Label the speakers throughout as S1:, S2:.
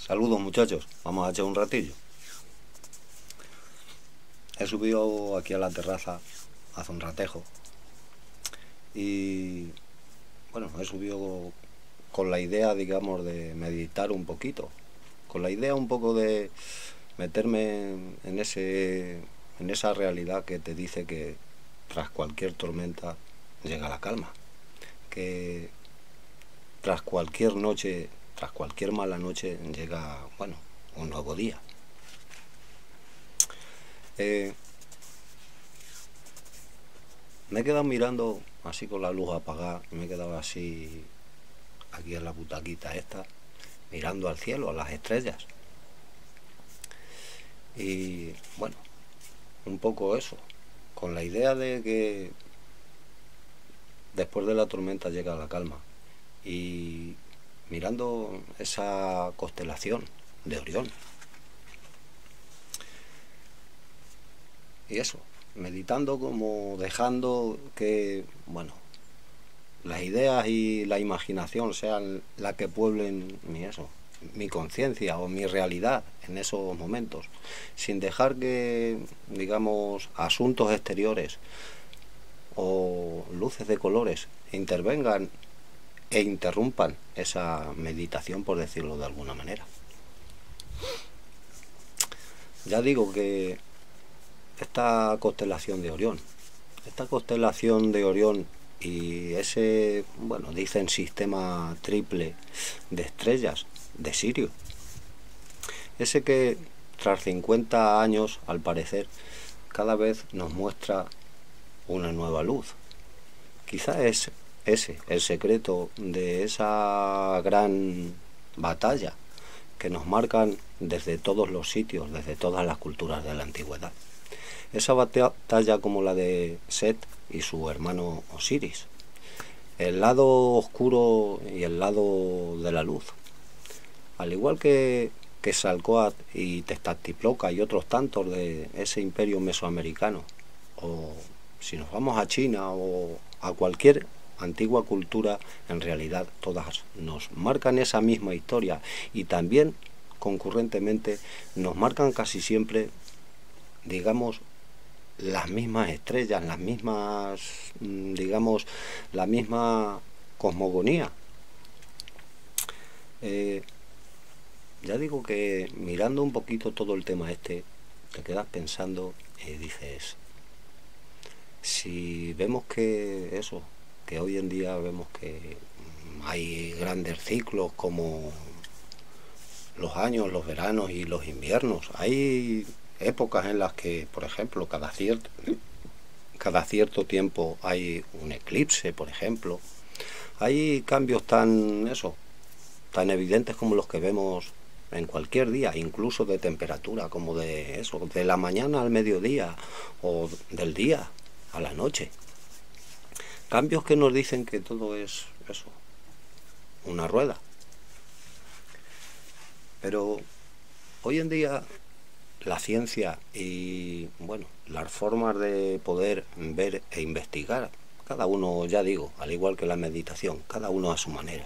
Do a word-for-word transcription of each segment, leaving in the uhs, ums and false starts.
S1: Saludos muchachos, vamos a echar un ratillo. He subido aquí a la terraza hace un ratejo y bueno, he subido con la idea, digamos, de meditar un poquito, con la idea un poco de meterme en ese, en esa realidad que te dice que tras cualquier tormenta llega la calma, que tras cualquier noche, tras cualquier mala noche llega, bueno, un nuevo día. Eh, me he quedado mirando así con la luz apagada, me he quedado así aquí en la butaquita esta, mirando al cielo, a las estrellas. Y bueno, un poco eso, con la idea de que después de la tormenta llega la calma. Y mirando esa constelación de Orión. Y eso, meditando, como dejando que, bueno, las ideas y la imaginación sean las que pueblen mi eso, mi conciencia o mi realidad en esos momentos, sin dejar que, digamos, asuntos exteriores o luces de colores intervengan e interrumpan esa meditación, por decirlo de alguna manera. Ya digo que esta constelación de Orión, esta constelación de Orión y ese, bueno, dicen sistema triple de estrellas de Sirio, ese que tras cincuenta años, al parecer, cada vez nos muestra una nueva luz. Quizá es ese el secreto de esa gran batalla que nos marcan desde todos los sitios, desde todas las culturas de la antigüedad. Esa batalla como la de Set y su hermano Osiris, el lado oscuro y el lado de la luz. Al igual que Quetzalcóatl y Tezcatlipoca y otros tantos de ese imperio mesoamericano, o si nos vamos a China o a cualquier antigua cultura, en realidad todas nos marcan esa misma historia y también concurrentemente nos marcan casi siempre, digamos, las mismas estrellas, las mismas, digamos, la misma cosmogonía. Eh, ya digo que mirando un poquito todo el tema este, te quedas pensando y dices, si vemos que eso, que hoy en día vemos que hay grandes ciclos como los años, los veranos y los inviernos, hay épocas en las que, por ejemplo, cada cierto, cada cierto tiempo hay un eclipse, por ejemplo. Hay cambios tan, eso, tan evidentes como los que vemos en cualquier día, incluso de temperatura, como de eso, de la mañana al mediodía o del día a la noche. Cambios que nos dicen que todo es eso, una rueda. Pero hoy en día la ciencia y, bueno, las formas de poder ver e investigar, cada uno, ya digo, al igual que la meditación, cada uno a su manera,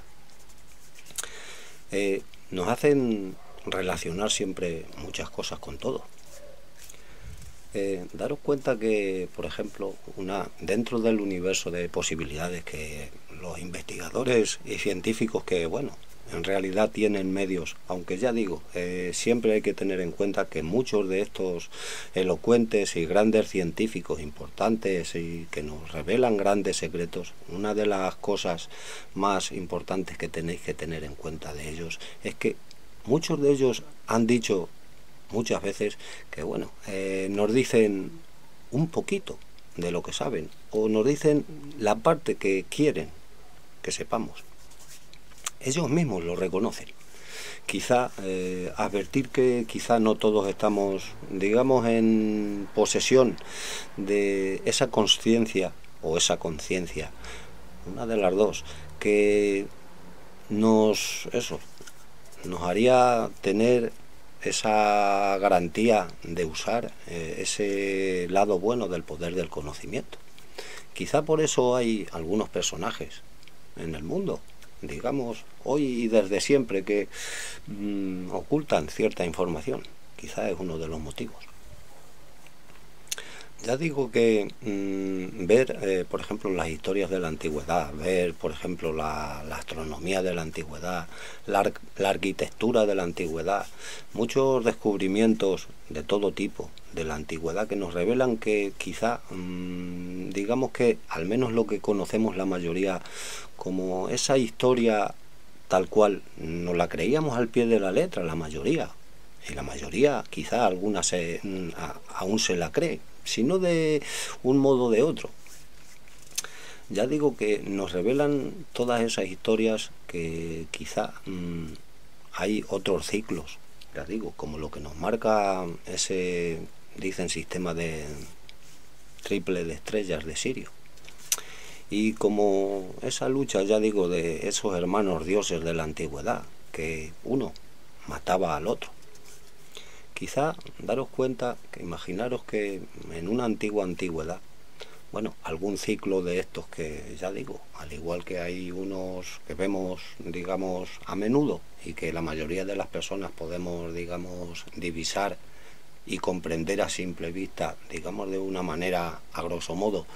S1: eh, nos hacen relacionar siempre muchas cosas con todo. Eh, daros cuenta que, por ejemplo, una, dentro del universo de posibilidades que los investigadores y científicos que, bueno, en realidad tienen medios, aunque ya digo, eh, siempre hay que tener en cuenta que muchos de estos elocuentes y grandes científicos importantes y que nos revelan grandes secretos, una de las cosas más importantes que tenéis que tener en cuenta de ellos es que muchos de ellos han dicho muchas veces que, bueno, eh, nos dicen un poquito de lo que saben o nos dicen la parte que quieren que sepamos. Ellos mismos lo reconocen. Quizá eh, advertir que quizá no todos estamos, digamos, en posesión de esa conciencia o esa conciencia, una de las dos, que nos, eso, nos haría tener esa garantía de usar eh, ese lado bueno del poder del conocimiento. Quizá por eso hay algunos personajes en el mundo digamos, hoy y desde siempre, que mmm, ocultan cierta información. Quizá es uno de los motivos. Ya digo que mmm, ver, eh, por ejemplo, las historias de la antigüedad, ver, por ejemplo, la, la astronomía de la antigüedad, la, la arquitectura de la antigüedad, muchos descubrimientos de todo tipo de la antigüedad que nos revelan que quizá, mmm, digamos que al menos lo que conocemos la mayoría como esa historia tal cual, nos la creíamos al pie de la letra, la mayoría. Y la mayoría, quizá alguna se, a, aún se la cree, sino de un modo o de otro. Ya digo que nos revelan todas esas historias que quizá mmm, hay otros ciclos, ya digo, como lo que nos marca ese, dicen, sistema de triple de estrellas de Sirio. Y como esa lucha, ya digo, de esos hermanos dioses de la antigüedad, que uno mataba al otro. Quizá daros cuenta, que imaginaros que en una antigua antigüedad, bueno, algún ciclo de estos que, ya digo, al igual que hay unos que vemos, digamos, a menudo, y que la mayoría de las personas podemos, digamos, divisar y comprender a simple vista, digamos, de una manera, a grosso modo,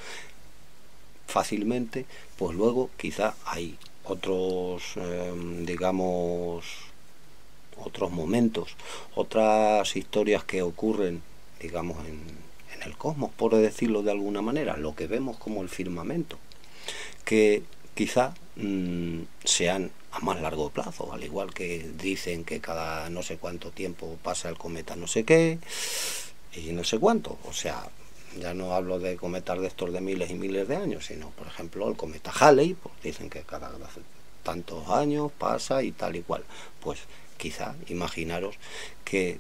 S1: fácilmente, pues luego quizá hay otros, eh, digamos, otros momentos, otras historias que ocurren, digamos, en, en el cosmos, por decirlo de alguna manera, lo que vemos como el firmamento, que quizá mmm, sean a más largo plazo, al igual que dicen que cada no sé cuánto tiempo pasa el cometa no sé qué, y no sé cuánto, o sea, ya no hablo de cometas de estos de miles y miles de años, sino, por ejemplo, el cometa Halley, pues dicen que cada tantos años pasa y tal y cual. Pues quizá, imaginaros que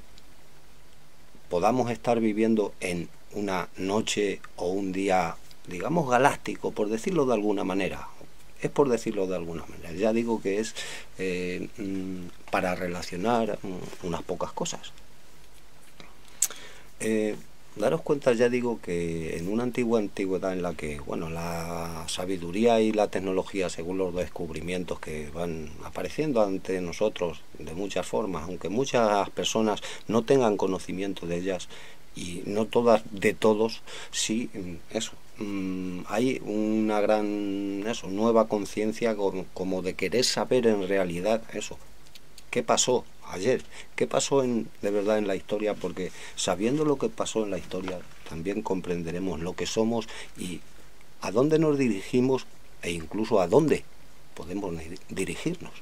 S1: podamos estar viviendo en una noche o un día, digamos, galáctico, por decirlo de alguna manera. Es por decirlo de alguna manera. Ya digo que es eh, para relacionar unas pocas cosas. Eh, daros cuenta, ya digo, que en una antigua antigüedad en la que, bueno, la sabiduría y la tecnología, según los descubrimientos que van apareciendo ante nosotros de muchas formas, aunque muchas personas no tengan conocimiento de ellas, y no todas de todos, sí, eso, mmm, hay una gran, eso, nueva conciencia como, como de querer saber en realidad eso, qué pasó ayer, qué pasó en, de verdad en la historia, porque sabiendo lo que pasó en la historia también comprenderemos lo que somos y a dónde nos dirigimos e incluso a dónde podemos dirigirnos.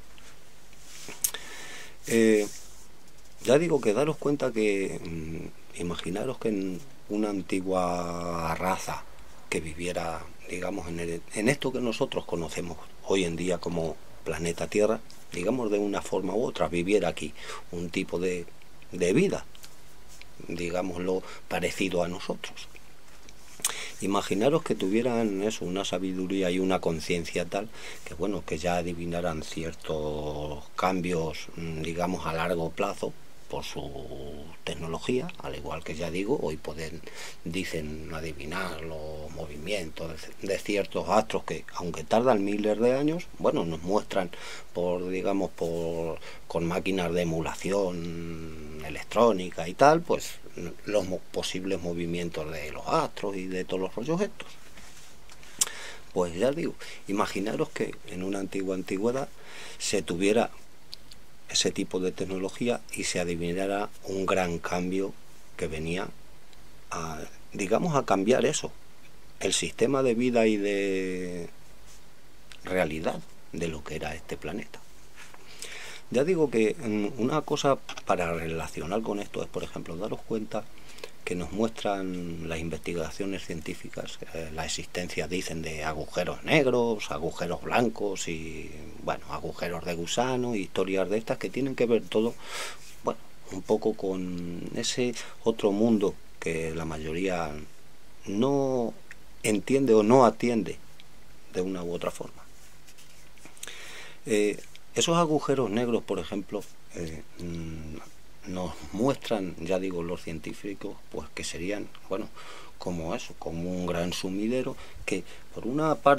S1: Eh, ya digo que daros cuenta que mmm, imaginaros que en una antigua raza que viviera, digamos, en, el, en esto que nosotros conocemos hoy en día como planeta Tierra, digamos, de una forma u otra, viviera aquí un tipo de, de vida, digámoslo, parecido a nosotros. Imaginaros que tuvieran eso, una sabiduría y una conciencia tal que, bueno, que ya adivinaran ciertos cambios, digamos, a largo plazo por su tecnología, al igual que, ya digo, hoy pueden, dicen, adivinar los movimientos de, de ciertos astros que, aunque tardan miles de años, bueno, nos muestran por, digamos, por con máquinas de emulación electrónica y tal, pues los posibles movimientos de los astros y de todos los rollos estos. Pues ya digo, imaginaros que en una antigua antigüedad se tuviera ese tipo de tecnología y se adivinara un gran cambio que venía a, digamos, a cambiar eso, el sistema de vida y de realidad de lo que era este planeta. Ya digo que una cosa para relacionar con esto es, por ejemplo, daros cuenta que nos muestran las investigaciones científicas, eh, la existencia, dicen, de agujeros negros, agujeros blancos y, bueno, agujeros de gusano, historias de estas que tienen que ver todo, bueno, un poco con ese otro mundo que la mayoría no entiende o no atiende de una u otra forma. Eh, esos agujeros negros, por ejemplo, eh, nos muestran, ya digo, los científicos, pues que serían, bueno, como eso, como un gran sumidero que por una parte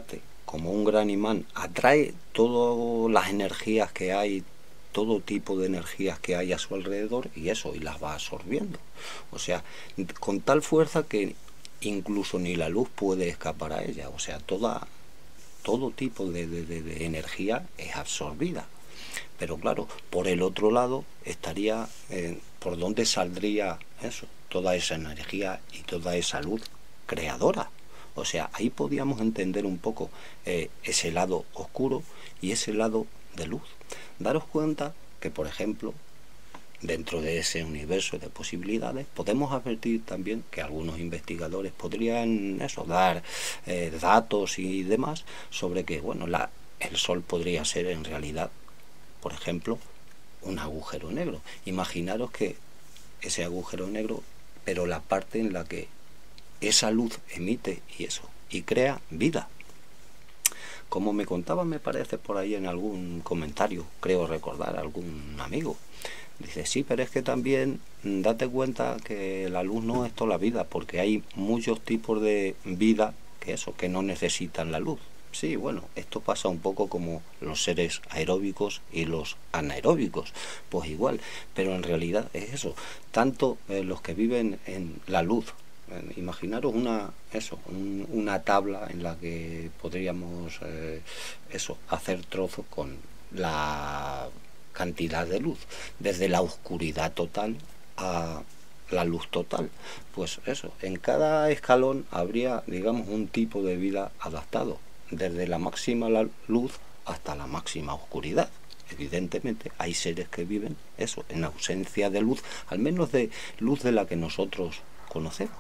S1: como un gran imán, atrae todas las energías que hay, todo tipo de energías que hay a su alrededor, y eso, y las va absorbiendo. O sea, con tal fuerza que incluso ni la luz puede escapar a ella. O sea, toda, todo tipo de, de, de, de energía es absorbida. Pero claro, por el otro lado estaría, eh, ¿por dónde saldría eso? Toda esa energía y toda esa luz creadora. O sea, ahí podíamos entender un poco eh, ese lado oscuro y ese lado de luz. Daros cuenta que, por ejemplo, dentro de ese universo de posibilidades, podemos advertir también que algunos investigadores podrían eso, dar eh, datos y demás sobre que, bueno, la, el Sol podría ser en realidad, por ejemplo, un agujero negro. Imaginaros que ese agujero negro, pero la parte en la que esa luz emite y eso, y crea vida. Como me contaba, me parece por ahí en algún comentario, creo recordar, algún amigo, dice, sí, pero es que también date cuenta que la luz no es toda la vida, porque hay muchos tipos de vida que eso, que no necesitan la luz. Sí, bueno, esto pasa un poco como los seres aeróbicos y los anaeróbicos, pues igual, pero en realidad es eso, tanto eh, los que viven en la luz, eh, imaginaros una, eso, un, una tabla en la que podríamos eh, eso, hacer trozos con la cantidad de luz, desde la oscuridad total a la luz total, pues eso, en cada escalón habría, digamos, un tipo de vida adaptado, desde la máxima la luz hasta la máxima oscuridad. Evidentemente hay seres que viven eso, en ausencia de luz, al menos de luz de la que nosotros conocemos.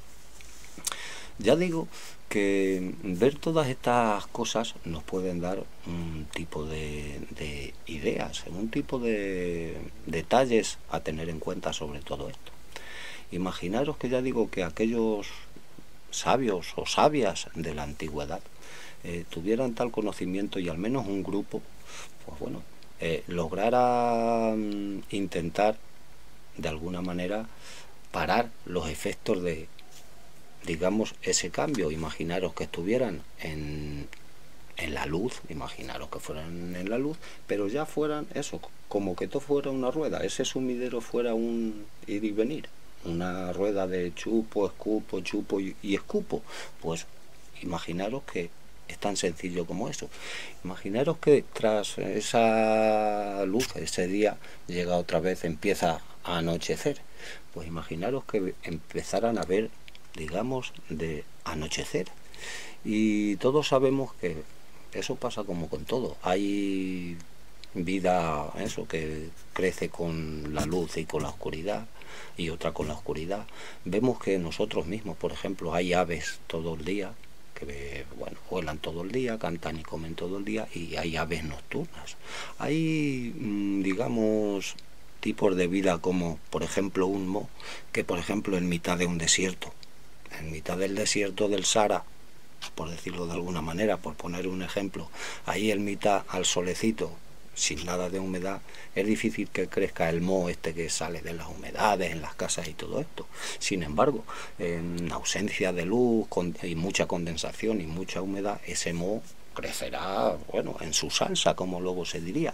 S1: Ya digo que ver todas estas cosas nos pueden dar un tipo de, de ideas, un tipo de detalles a tener en cuenta sobre todo esto. Imaginaros que ya digo que aquellos sabios o sabias de la antigüedad eh, tuvieran tal conocimiento y al menos un grupo, pues bueno, eh, lograra um, intentar de alguna manera parar los efectos de, digamos, ese cambio. Imaginaros que estuvieran en, en la luz, imaginaros que fueran en la luz, pero ya fueran eso, como que todo fuera una rueda, ese sumidero fuera un ir y venir, una rueda de chupo, escupo, chupo y, y escupo. Pues imaginaros que es tan sencillo como eso. Imaginaros que tras esa luz, ese día llega otra vez, empieza a anochecer. Pues imaginaros que empezaran a ver, digamos, de anochecer. Y todos sabemos que eso pasa como con todo. Hay vida, eso, que crece con la luz y con la oscuridad, y otra con la oscuridad. Vemos que nosotros mismos, por ejemplo, hay aves todo el día, que bueno, vuelan todo el día, cantan y comen todo el día, y hay aves nocturnas. Hay, digamos, tipos de vida como, por ejemplo, un moho, que por ejemplo en mitad de un desierto, en mitad del desierto del Sahara, por decirlo de alguna manera, por poner un ejemplo, ahí en mitad al solecito, sin nada de humedad, es difícil que crezca el moho este que sale de las humedades en las casas y todo esto. Sin embargo, en ausencia de luz y mucha condensación y mucha humedad, ese moho crecerá, bueno, en su salsa, como luego se diría.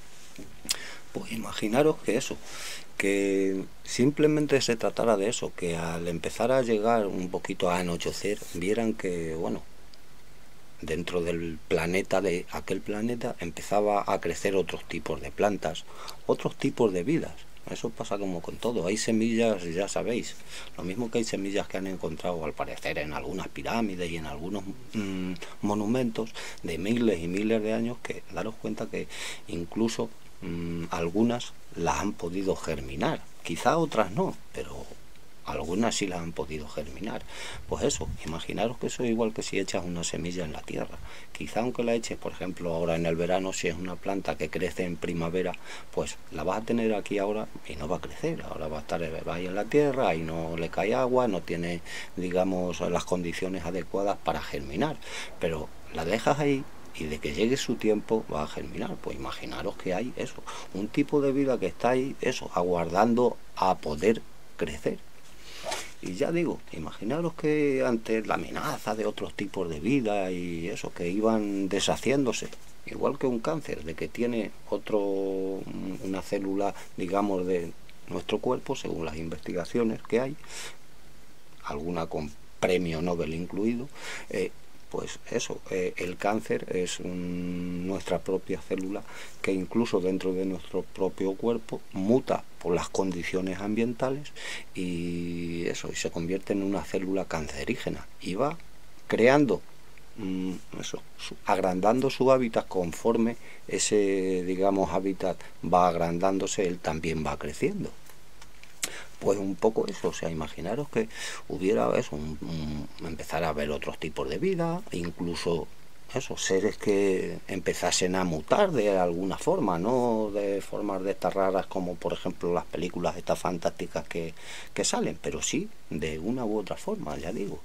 S1: Pues imaginaros que eso, que simplemente se tratara de eso, que al empezar a llegar un poquito a anochecer, vieran que, bueno, dentro del planeta, de aquel planeta, empezaba a crecer otros tipos de plantas, otros tipos de vidas. Eso pasa como con todo. Hay semillas, ya sabéis, lo mismo que hay semillas que han encontrado al parecer en algunas pirámides y en algunos mmm, monumentos de miles y miles de años, que daros cuenta que incluso mmm, algunas las han podido germinar, quizá otras no, pero algunas sí las han podido germinar. Pues eso, imaginaros que eso es igual que si echas una semilla en la tierra. Quizá aunque la eches, por ejemplo, ahora en el verano, si es una planta que crece en primavera, pues la vas a tener aquí ahora y no va a crecer. Ahora va a estar ahí en la tierra, y no le cae agua, no tiene, digamos, las condiciones adecuadas para germinar. Pero la dejas ahí y de que llegue su tiempo va a germinar. Pues imaginaros que hay eso, un tipo de vida que está ahí, eso, aguardando a poder crecer. y ya digo, imaginaros que ante la amenaza de otros tipos de vida y eso, que iban deshaciéndose, igual que un cáncer, de que tiene otro, una célula, digamos, de nuestro cuerpo, según las investigaciones que hay, alguna con premio Nobel incluido, eh, pues eso, eh, el cáncer es un, nuestra propia célula que incluso dentro de nuestro propio cuerpo muta por las condiciones ambientales y eso, y se convierte en una célula cancerígena y va creando mm, eso, su, agrandando su hábitat conforme ese, digamos, hábitat va agrandándose, él también va creciendo. Pues un poco eso, o sea, imaginaros que hubiera eso, un, un, empezar a ver otros tipos de vida, incluso esos seres que empezasen a mutar de alguna forma, no de formas de estas raras como por ejemplo las películas estas fantásticas que, que salen, pero sí de una u otra forma, ya digo.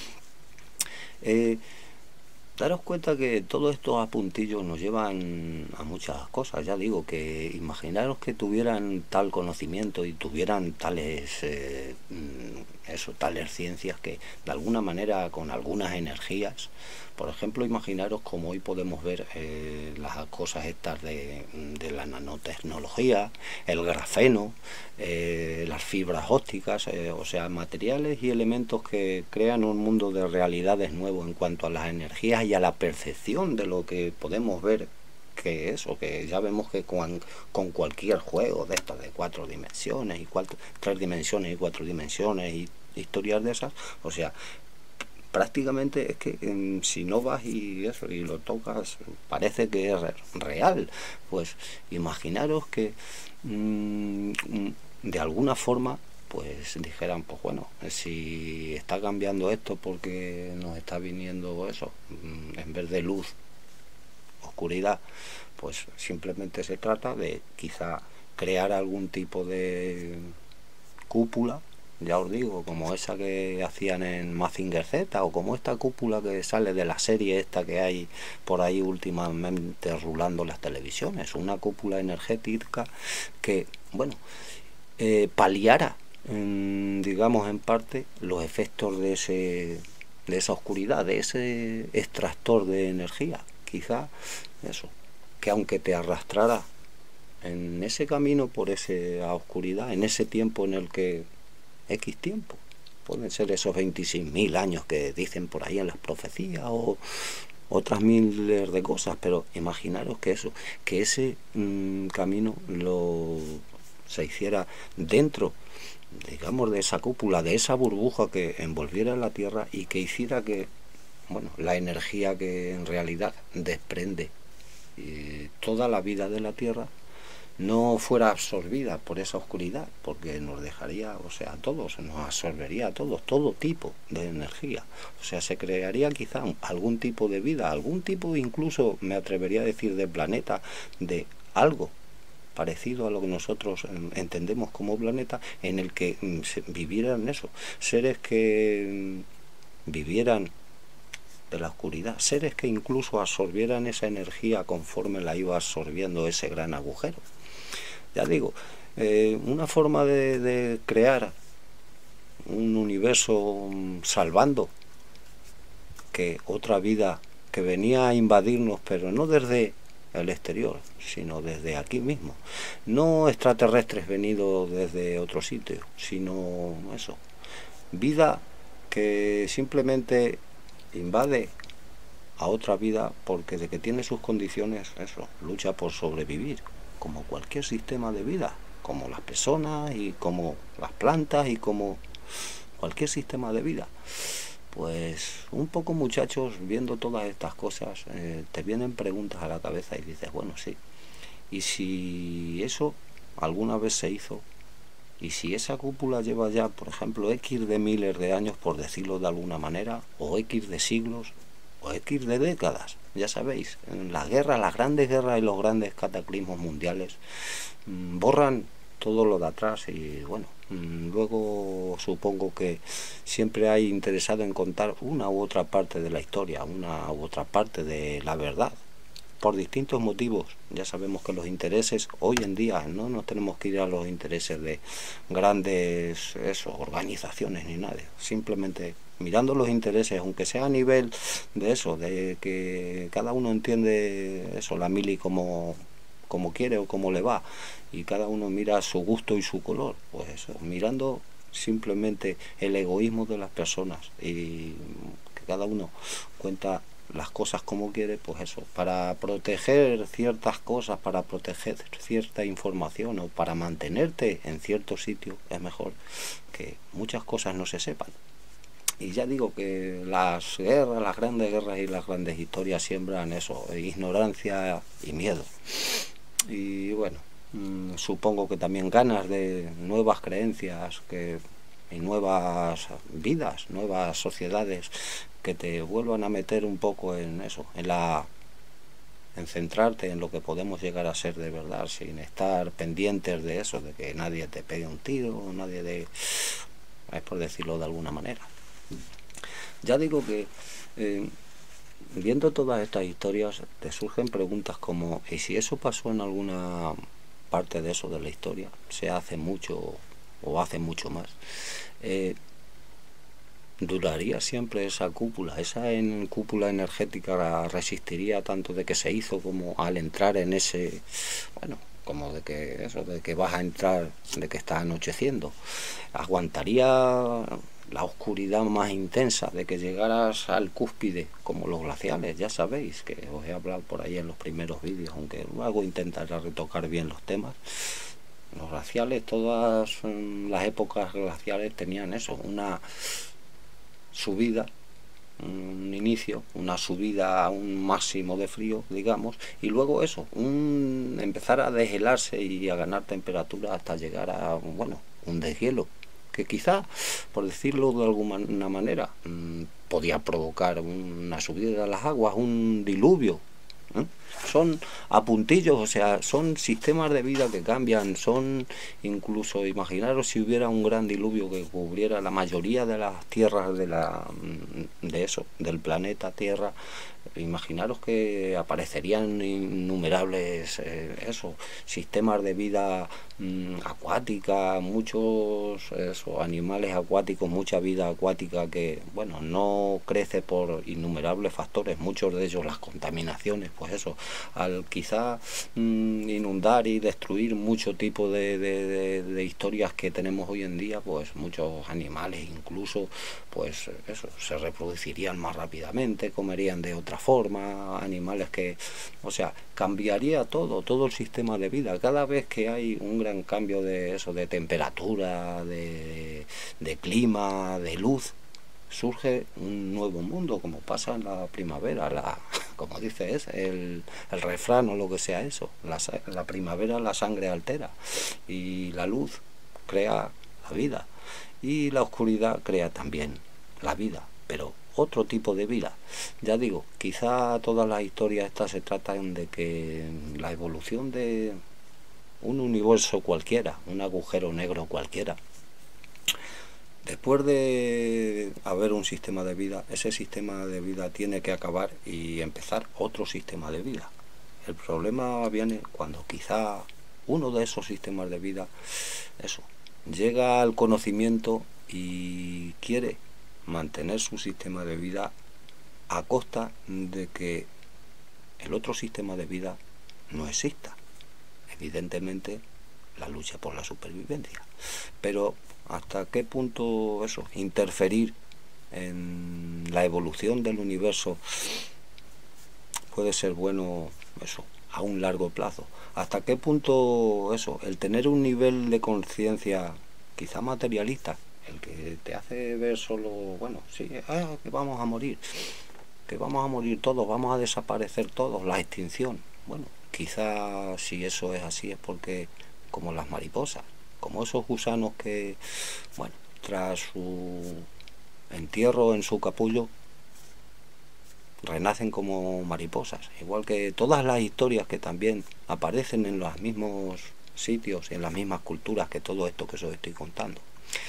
S1: Eh, Daros cuenta que todos estos apuntillos nos llevan a muchas cosas, ya digo, que imaginaros que tuvieran tal conocimiento y tuvieran tales, eh, eso, tales ciencias que de alguna manera con algunas energías, por ejemplo, imaginaros como hoy podemos ver eh, las cosas estas de, de la nanotecnología, el grafeno, eh, las fibras ópticas, eh, o sea, materiales y elementos que crean un mundo de realidades nuevos en cuanto a las energías y a la percepción de lo que podemos ver, que eso, que ya vemos que con, con cualquier juego de estas de cuatro dimensiones y cuatro, tres dimensiones y cuatro dimensiones y historias de esas, o sea, prácticamente es que eh, si no vas y eso y lo tocas parece que es real. Pues imaginaros que mmm, de alguna forma pues dijeran, pues bueno, si está cambiando esto porque nos está viniendo eso, en vez de luz, oscuridad, pues simplemente se trata de quizá crear algún tipo de cúpula, ya os digo, como esa que hacían en Mazinger Z, o como esta cúpula que sale de la serie esta que hay por ahí últimamente rulando las televisiones, una cúpula energética que, bueno, eh, paliara, en, digamos, en parte los efectos de ese de esa oscuridad, de ese extractor de energía, quizá eso, que aunque te arrastrara en ese camino por esa oscuridad, en ese tiempo en el que X tiempo, pueden ser esos veintiséis mil años que dicen por ahí en las profecías o otras miles de cosas, pero imaginaros que eso, que ese mmm, camino lo se hiciera dentro, digamos, de esa cúpula, de esa burbuja que envolviera la Tierra y que hiciera que, bueno, la energía que en realidad desprende eh, toda la vida de la Tierra no fuera absorbida por esa oscuridad, porque nos dejaría, o sea, a todos, nos absorbería a todos, todo tipo de energía. O sea, se crearía quizá algún tipo de vida, algún tipo, incluso me atrevería a decir, de planeta, de algo parecido a lo que nosotros entendemos como planeta, en el que vivieran eso, seres que vivieran de la oscuridad, seres que incluso absorbieran esa energía conforme la iba absorbiendo ese gran agujero. Ya digo, eh, una forma de, de crear un universo salvando que otra vida que venía a invadirnos, pero no desde el exterior, sino desde aquí mismo, no extraterrestres venidos desde otro sitio, sino eso, vida que simplemente invade a otra vida porque de que tiene sus condiciones, eso, lucha por sobrevivir, como cualquier sistema de vida, como las personas y como las plantas y como cualquier sistema de vida. Pues un poco, muchachos, viendo todas estas cosas, eh, te vienen preguntas a la cabeza y dices, bueno, sí, y si eso alguna vez se hizo, y si esa cúpula lleva ya, por ejemplo, X de miles de años, por decirlo de alguna manera, o X de siglos, o X de décadas, ya sabéis, en las guerras, las grandes guerras y los grandes cataclismos mundiales mmm, borran todo lo de atrás y bueno, mmm, luego supongo que siempre hay interesado en contar una u otra parte de la historia, una u otra parte de la verdad, por distintos motivos. Ya sabemos que los intereses hoy en día no nos tenemos que ir a los intereses de grandes eso, organizaciones ni nada, simplemente mirando los intereses, aunque sea a nivel de eso, de que cada uno entiende eso, la mili como, como quiere o como le va, y cada uno mira su gusto y su color, pues eso, mirando simplemente el egoísmo de las personas y que cada uno cuenta las cosas como quiere, pues eso, para proteger ciertas cosas, para proteger cierta información o para mantenerte en cierto sitio, es mejor que muchas cosas no se sepan. Y ya digo que las guerras, las grandes guerras y las grandes historias siembran eso, ignorancia y miedo. Y bueno, mmm, supongo que también ganas de nuevas creencias que, y nuevas vidas, nuevas sociedades que te vuelvan a meter un poco en eso, en la en centrarte en lo que podemos llegar a ser de verdad, sin estar pendientes de eso, de que nadie te pegue un tiro, nadie de... es por decirlo de alguna manera. Ya digo que eh, viendo todas estas historias te surgen preguntas como ¿y si eso pasó en alguna parte de eso de la historia? ¿Se hace mucho o hace mucho más? Eh, ¿Duraría siempre esa cúpula? ¿Esa en, cúpula energética resistiría tanto de que se hizo como al entrar en ese, bueno, como de que eso, de que vas a entrar, de que está anocheciendo? ¿Aguantaría la oscuridad más intensa de que llegaras al cúspide, como los glaciales? Ya sabéis que os he hablado por ahí en los primeros vídeos, aunque luego intentaré retocar bien los temas. Los glaciales, todas las épocas glaciales tenían eso, una subida, un inicio, una subida a un máximo de frío, digamos, y luego eso, un empezar a deshelarse y a ganar temperatura hasta llegar a, bueno, un deshielo, que quizá, por decirlo de alguna manera, mmm, podía provocar una subida de las aguas, un diluvio. ¿Eh? Son a puntillos, o sea, son sistemas de vida que cambian, son incluso, imaginaros si hubiera un gran diluvio que cubriera la mayoría de las tierras de la de eso, del planeta Tierra, imaginaros que aparecerían innumerables eh, eso, sistemas de vida mmm, acuática, muchos eso, animales acuáticos, mucha vida acuática que, bueno, no crece por innumerables factores, muchos de ellos las contaminaciones, pues eso, al quizá mmm, inundar y destruir mucho tipo de, de, de, de historias que tenemos hoy en día, pues muchos animales incluso, pues eso, se reproducirían más rápidamente, comerían de otra forma, animales que, o sea, cambiaría todo, todo el sistema de vida. Cada vez que hay un gran cambio de eso, de temperatura, de, de clima, de luz, surge un nuevo mundo, como pasa en la primavera, la, como dice es el, el refrán o lo que sea eso, la, la primavera la sangre altera y la luz crea la vida y la oscuridad crea también la vida, pero otro tipo de vida. Ya digo, quizá todas las historias estas se tratan de que la evolución de un universo cualquiera, un agujero negro cualquiera, después de haber un sistema de vida, ese sistema de vida tiene que acabar y empezar otro sistema de vida. El problema viene cuando quizá uno de esos sistemas de vida, eso, llega al conocimiento y quiere mantener su sistema de vida a costa de que el otro sistema de vida no exista. Evidentemente, la lucha por la supervivencia. Pero hasta qué punto eso, interferir en la evolución del universo puede ser bueno, eso, a un largo plazo. Hasta qué punto eso, el tener un nivel de conciencia quizá materialista, el que te hace ver solo, bueno, sí, ah, que vamos a morir, que vamos a morir todos, vamos a desaparecer todos, la extinción. Bueno, quizá si eso es así es porque, como las mariposas, como esos gusanos que, bueno, tras su entierro en su capullo, renacen como mariposas, igual que todas las historias que también aparecen en los mismos sitios, en las mismas culturas que todo esto que os estoy contando.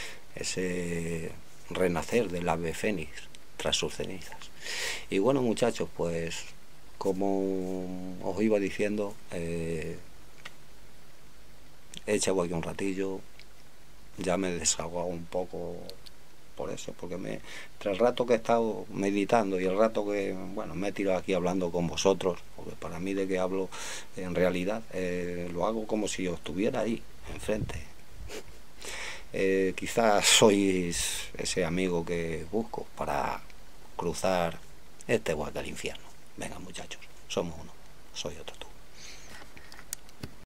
S1: Ese renacer del ave fénix tras sus cenizas. Y bueno, muchachos, pues como os iba diciendo, eh, he echado aquí un ratillo, ya me he desahogado un poco por eso, porque me, entre el rato que he estado meditando y el rato que, bueno, me he tirado aquí hablando con vosotros, porque para mí de que hablo en realidad, eh, lo hago como si yo estuviera ahí, enfrente. Eh, quizás sois ese amigo que busco para cruzar este guay del infierno. Venga, muchachos, somos uno, soy otro tú.